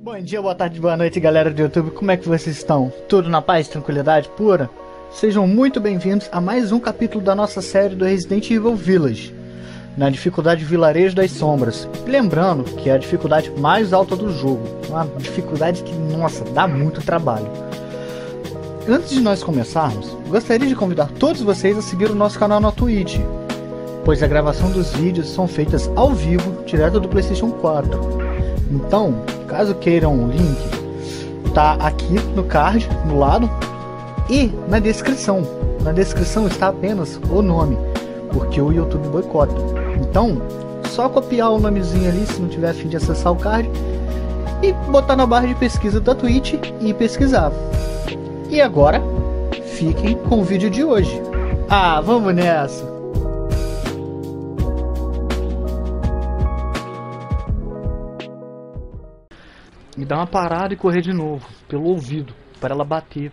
Bom dia, boa tarde, boa noite, galera do YouTube. Como é que vocês estão? Tudo na paz, tranquilidade pura? Sejam muito bem-vindos a mais um capítulo da nossa série do Resident Evil Village, na dificuldade Vilarejo das Sombras. Lembrando que é a dificuldade mais alta do jogo, uma dificuldade que, nossa, dá muito trabalho. Antes de nós começarmos, gostaria de convidar todos vocês a seguir o nosso canal na Twitch, pois a gravação dos vídeos são feitas ao vivo, direto do PlayStation 4. Então, caso queiram o link, tá aqui no card, no lado, e na descrição. Na descrição está apenas o nome, porque o YouTube boicota. Então, só copiar o nomezinho ali, se não tiver a fim de acessar o card, e botar na barra de pesquisa da Twitch e pesquisar. E agora, fiquem com o vídeo de hoje. Ah, vamos nessa! Me dá uma parada e correr de novo, pelo ouvido, para ela bater.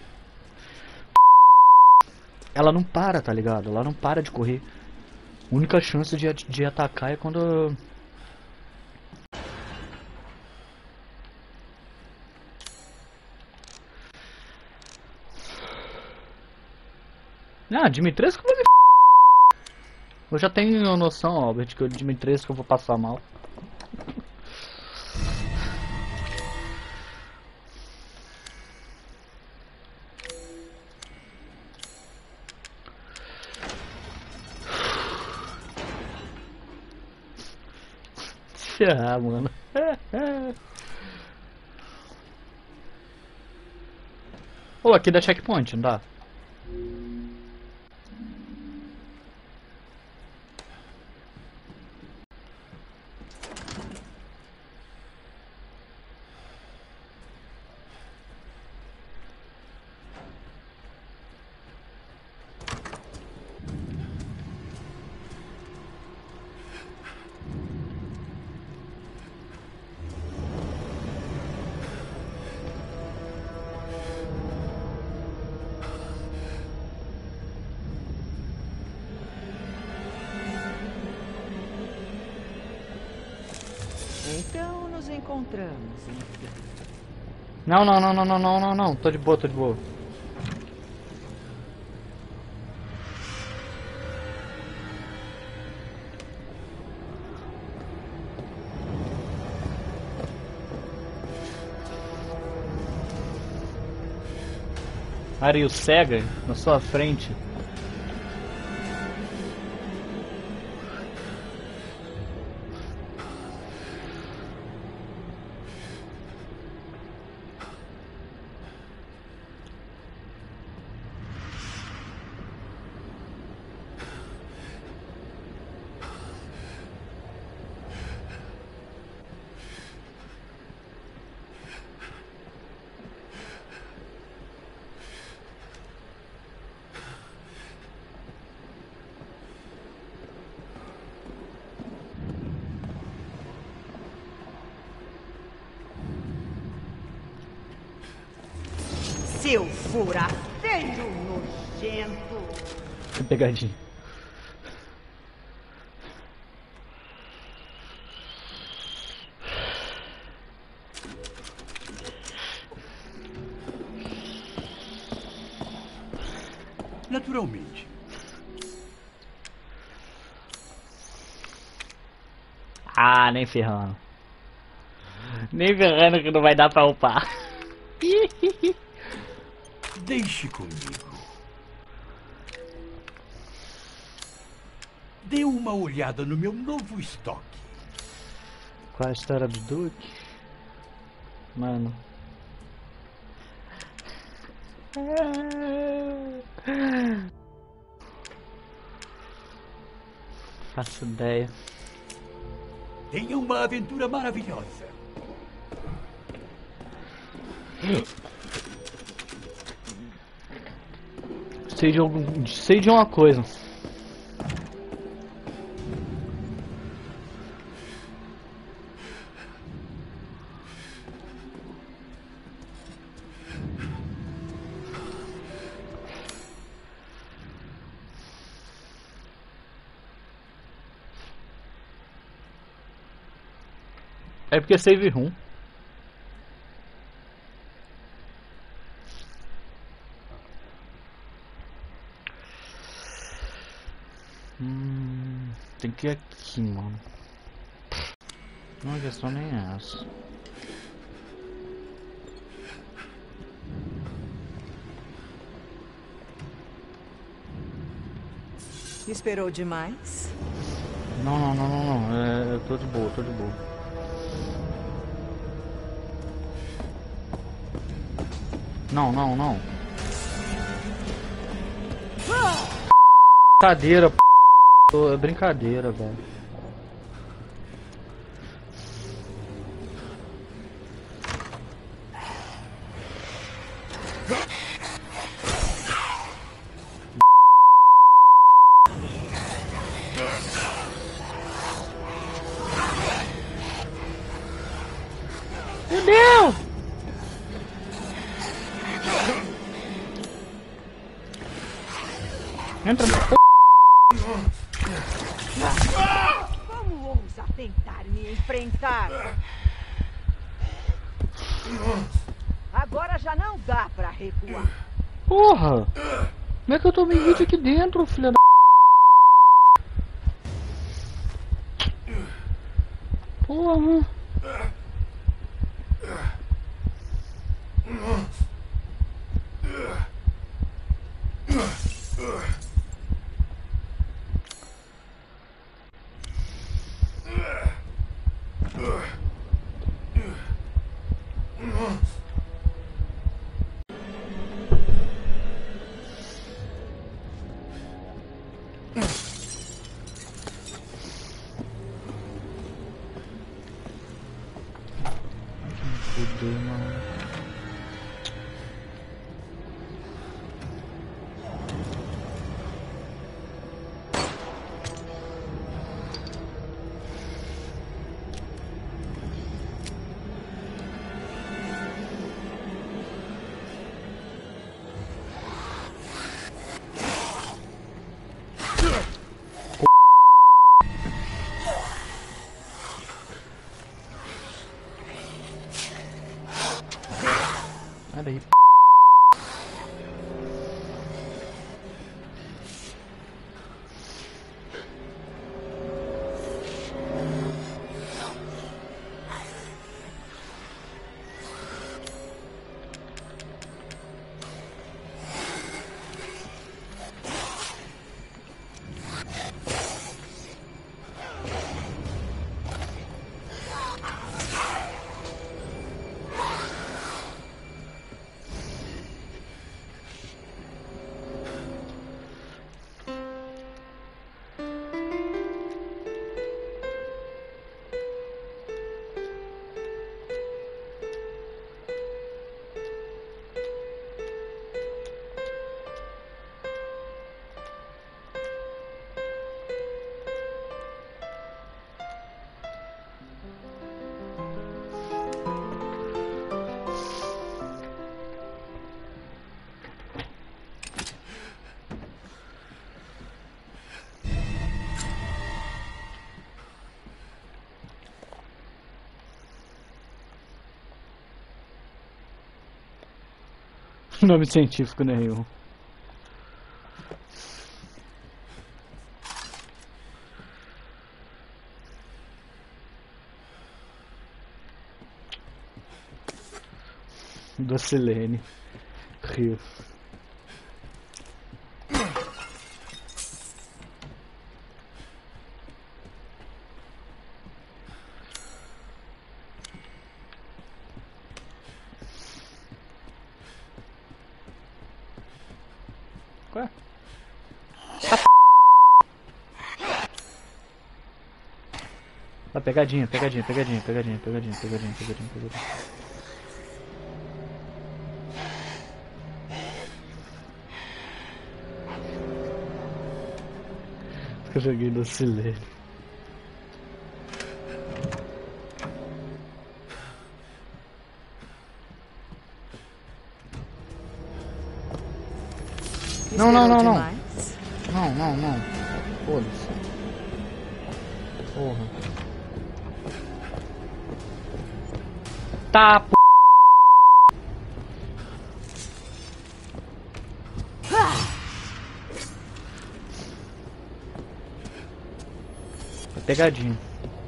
Ela não para, tá ligado? Ela não para de correr. A única chance de atacar é quando... Ah, Dimitrescu vai me... Eu já tenho noção, Albert, que o Dimitrescu eu vou passar mal. Ah, mano. Pô, aqui dá checkpoint, não dá? Então nos encontramos, enfim. Não. Tô de boa, tô de boa. Ario cega na sua frente. Seu furaceiro nojento! Que pegadinha. Naturalmente. Ah, nem ferrando. Nem ferrando que não vai dar pra upar. Deixe comigo. Dê uma olhada no meu novo estoque. Qual a história do Duke? Mano. Faço ideia. Tenha uma aventura maravilhosa. Sei de uma coisa. É porque save room. que aqui, mano. Não, a questão nem é essa. Esperou demais? Não. Eu tô de boa, tô de boa. Não. Brincadeira, p. É brincadeira, velho. Meu Deus! Entra no p. Como ousa tentar me enfrentar? Agora já não dá pra recuar. Porra! Como é que eu tomei hit aqui dentro, filha da... Porra! Fudeu, mano. Sai daí. Nome científico nenhum. Docilene. Rio. Ué? Tá, pegadinha. Eu joguei no silêncio. Não. Não. Foda-se. Porra. Tá, p... pegadinha.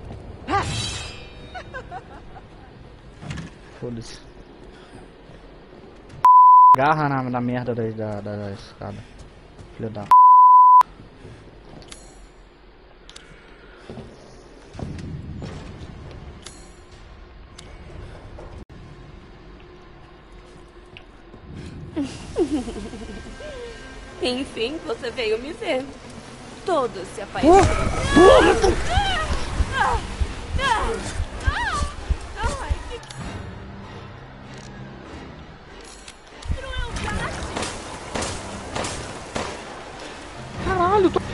Foda-se. Agarra na merda da escada. Filha da... Enfim, você veio me ver. Todos se apaixonaram. Caralho, tô...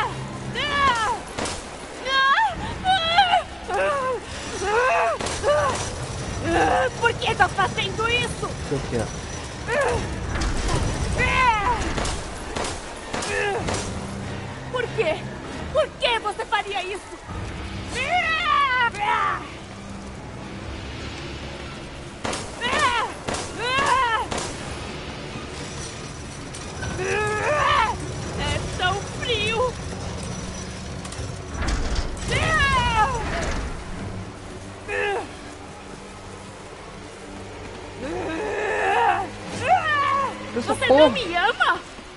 Por que tá fazendo isso? O que é? Por quê? Por que você faria isso? É tão frio. Essa Você porra. não me ama?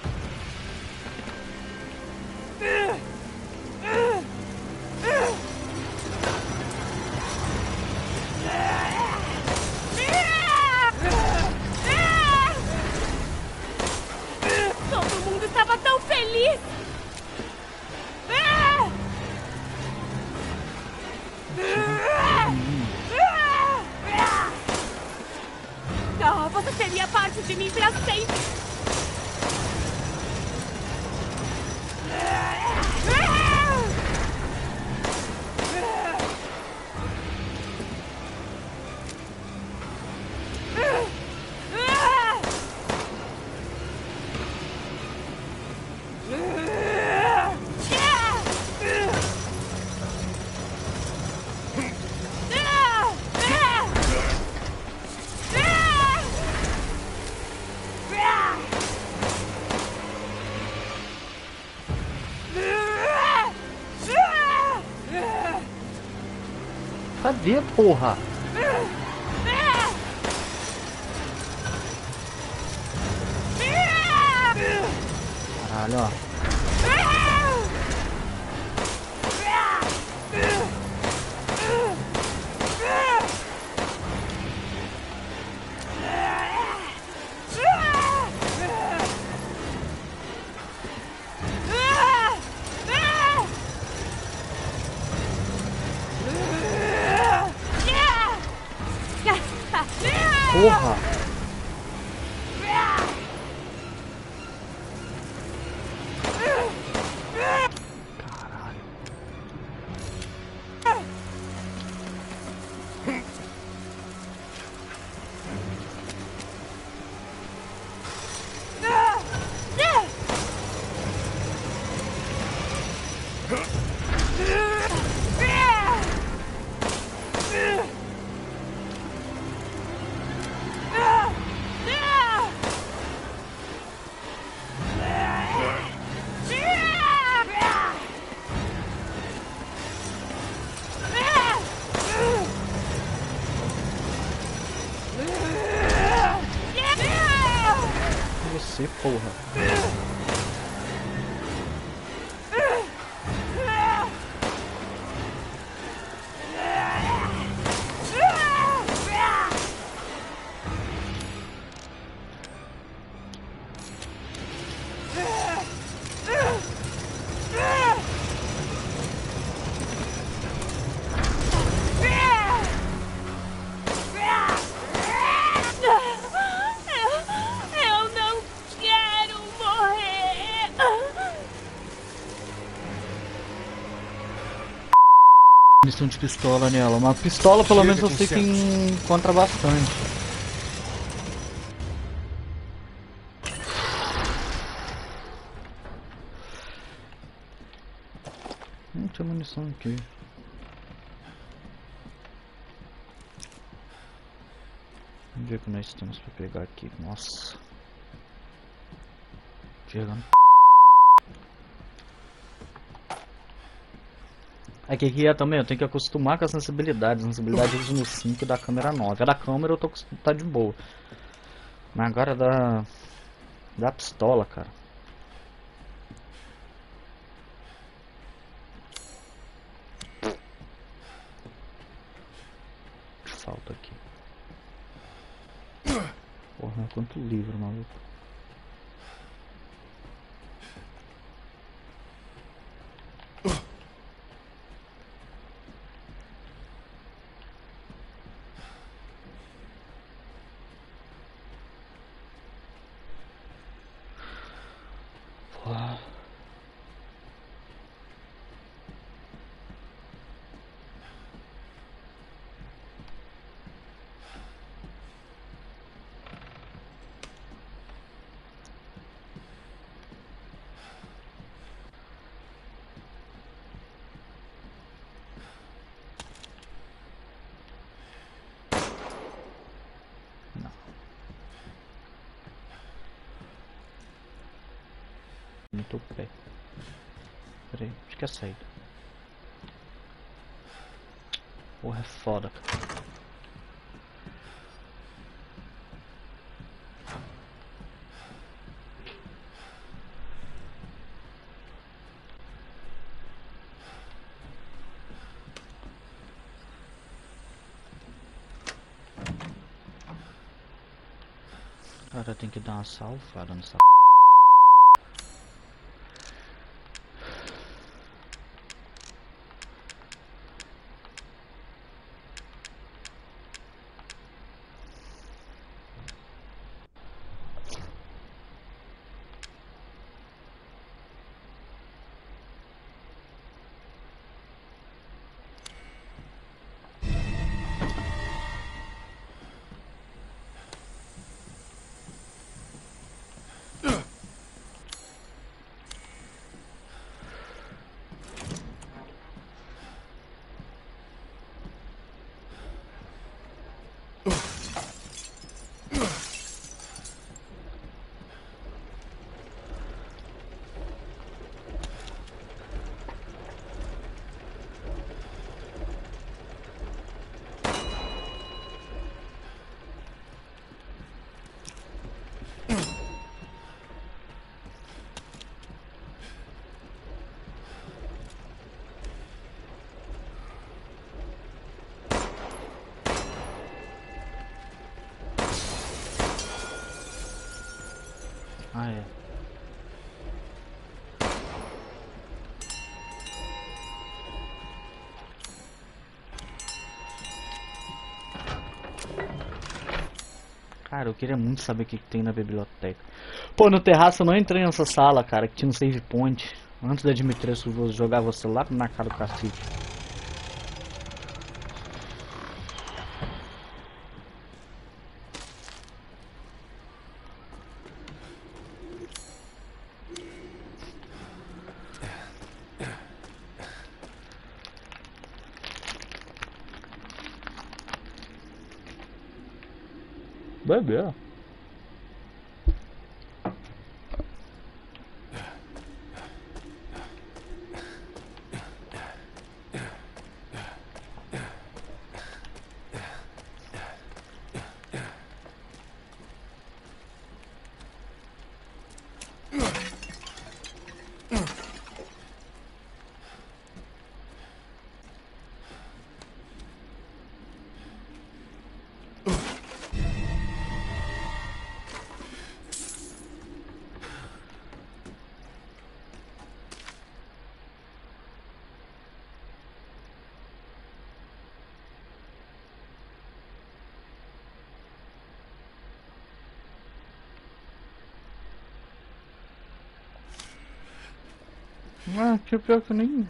Todo mundo estava tão feliz. Oh, você seria parte de mim pra sempre. Cadê, porra? Caralho, ó. Porra! Caralho. Você, porra. Eu não quero morrer. Munição de pistola nela. Uma pistola, pelo menos, eu sei que encontra bastante. Não tinha munição aqui. Vamos ver o que nós temos pra pegar aqui. Nossa. Chegando. Aqui também eu tenho que acostumar com a sensibilidade. A sensibilidade eu uso no 5 e da câmera 9. A da câmera eu tô tá de boa. Mas agora da pistola, cara. Falta aqui. Porra, quanto livro, maluco. Porra. Muito pé. Peraí, acho que é saída. Porra, é foda, cara. Cara, tem que dar uma salvada nessa. Ah, é. Cara, eu queria muito saber o que tem na biblioteca. Pô, no terraço eu não entrei nessa sala, cara, que tinha um save point. Antes da Dimitrescu jogar você lá na cara do cacete. Bebê. Ah, que pior que eu nem...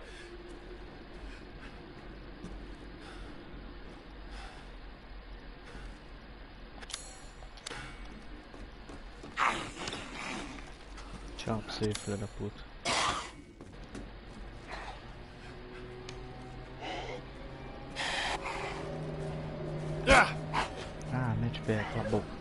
Tchau pra você, filha da puta. Ah, mete pé, cala a boca.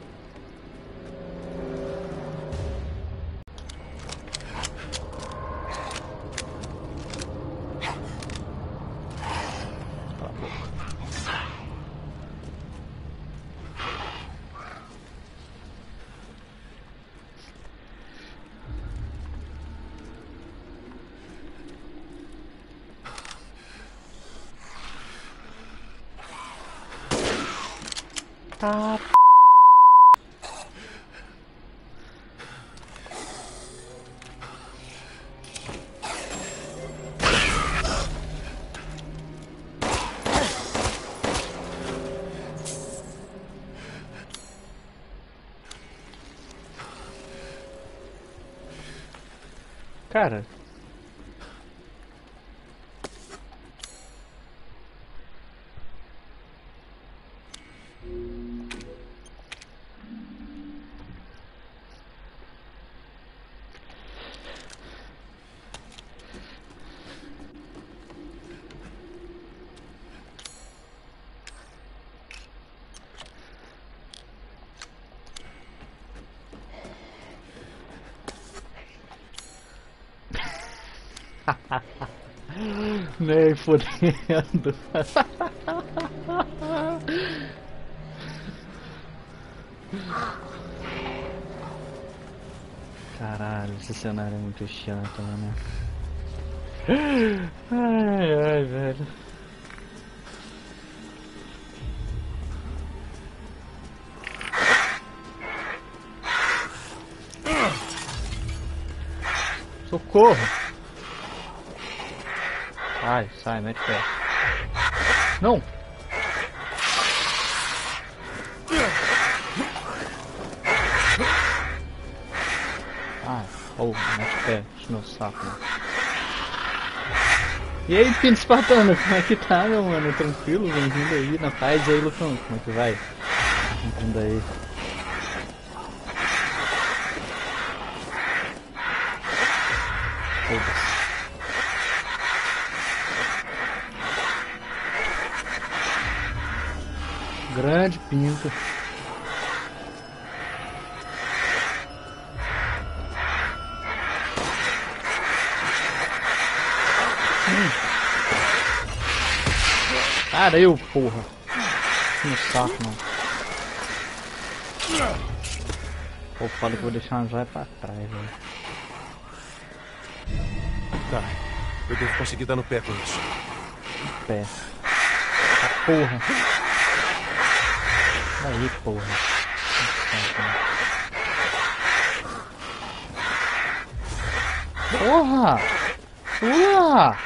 Tá. Cara. Nem fodendo. Caralho, esse cenário é muito chato, né? Ai, ai, velho. Socorro! Sai, mete pé. Não! Mete pé, enche meu saco. Mano. E aí, Pinto Espartano, como é que tá, meu mano? Tranquilo? Bem-vindo aí, na paz. E aí, Lucão, como é que vai? Bem-vindo aí. Foda-se. Grande Pinto. Cara, eu, porra. No saco, mano. Pô, fala que eu vou deixar uma joia pra trás, velho. Tá, eu devo conseguir dar no pé com isso. Pé. Ah, porra. Aí, porra. Porra! Pula!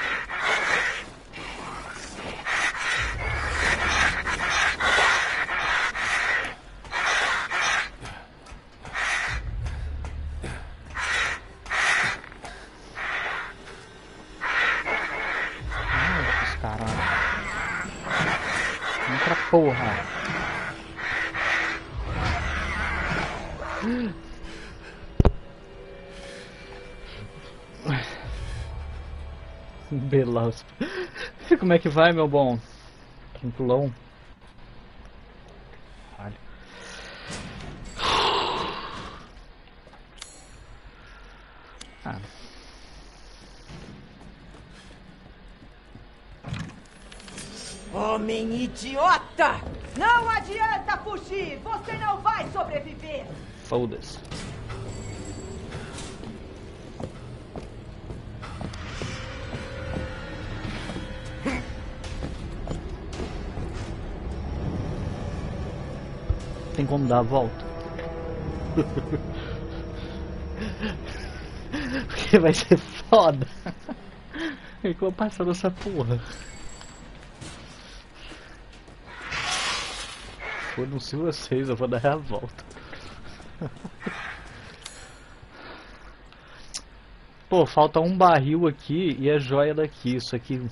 Caralho. Entra, porra. Belos. Como é que vai, meu bom? Tranquilão. Olha. Homem idiota! Não adianta fugir! Você não vai sobreviver! Foda-se. Tem como dar a volta? Porque vai ser foda. E como passar dessa porra? Foda-se vocês, eu vou dar a volta. Pô, falta um barril aqui e a joia daqui. Isso aqui.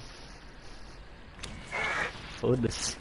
Foda-se.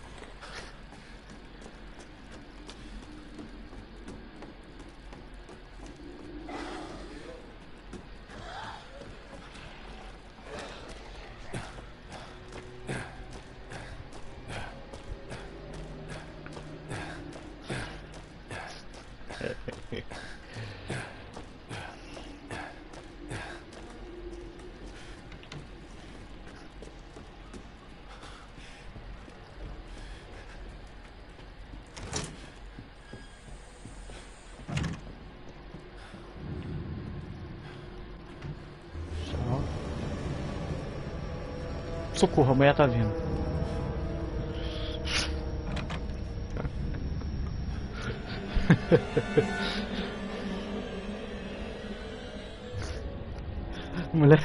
Socorro, a mulher tá vindo. Mulher.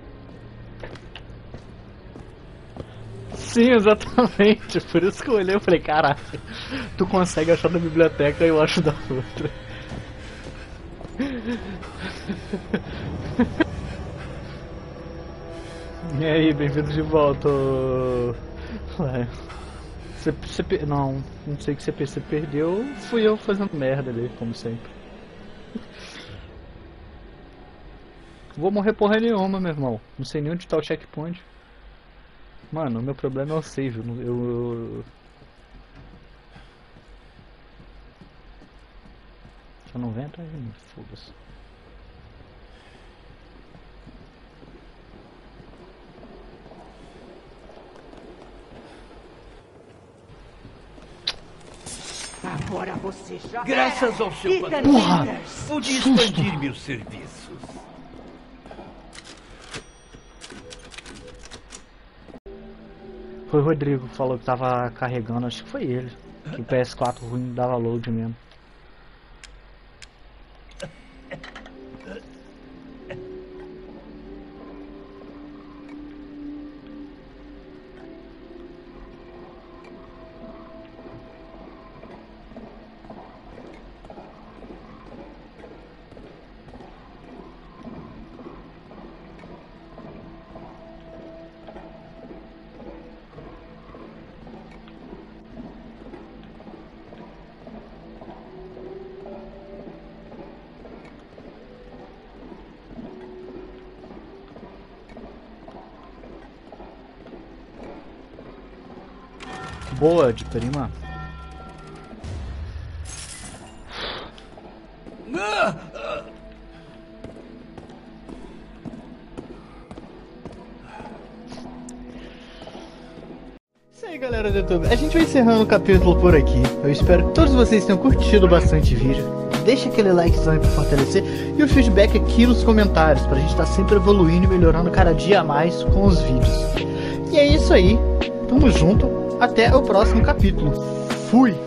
Sim, exatamente. Por isso que eu olhei e falei, caraca, tu consegue achar da biblioteca e eu acho da outra. E aí, bem-vindo de volta. Ué. Não sei o que você perdeu. Fui eu fazendo merda ali, como sempre. Vou morrer porra nenhuma, meu irmão. Não sei nem onde tá o checkpoint. Mano, o meu problema é o save. Só não vem atrás de mim, foda-se. Agora você já Graças ao seu Ethan patrão, Winters. pude expandir meus serviços. Foi o Rodrigo que falou que tava carregando, acho que foi ele. Que o PS4 ruim dava load mesmo. Boa, de prima. Isso aí, galera do YouTube. A gente vai encerrando o capítulo por aqui. Eu espero que todos vocês tenham curtido bastante o vídeo. Deixa aquele likezão aí pra fortalecer e o feedback aqui nos comentários, pra gente estar sempre evoluindo e melhorando cada dia mais com os vídeos. E é isso aí. Tamo junto. Até o próximo capítulo. Fui!